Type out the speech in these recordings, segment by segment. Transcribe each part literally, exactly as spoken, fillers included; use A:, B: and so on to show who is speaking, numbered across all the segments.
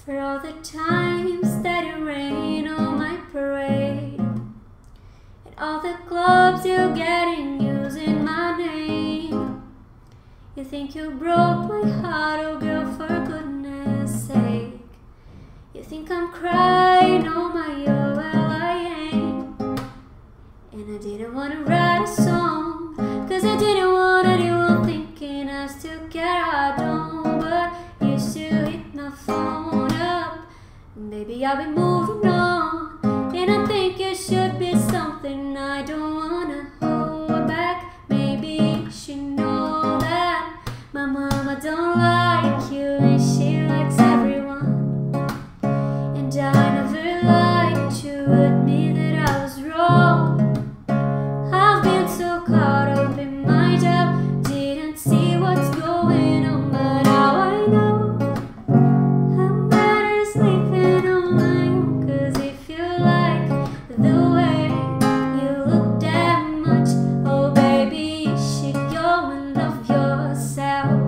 A: For all the times that you rain on my parade, and all the clubs you get in using my name. You think you broke my heart, oh girl, for goodness sake. You think I'm crying, oh my, oh well I ain't. And I didn't wanna write a song, cause I didn't want anyone thinking us together. I don't, but you still hit my phone up. Baby, I'll be moving on, and I think you should be something I don't wanna hold back. Maybe you should know that my mama don't like you, and she likes everyone. And I never like to admit that I was wrong. I've been so caught up in my job, didn't see what's going on, but now I know I'm better sleeping on my own. Cause if you like the way you look that much, oh baby, you should go and love yourself.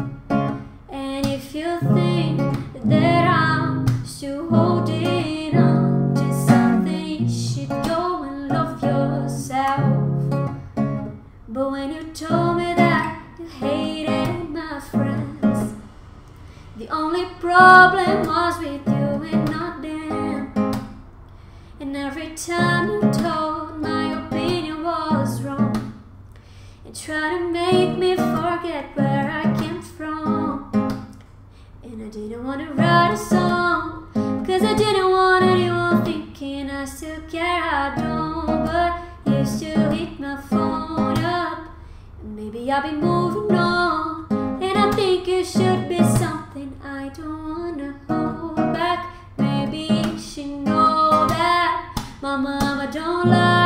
A: And if you think that I'm still holding on to something, you should go and love yourself. But when you told me that you hated my friends, the only problem was with you and not them. And every time you told my opinion was wrong, and tried to make me forget where I came from. And I didn't want to write a song, cause I didn't want anyone thinking I still care. I don't, but you still hit my phone up. And maybe I'll be moving on, and I think you should be something I don't wanna hold back. Maybe you should know that my mama don't like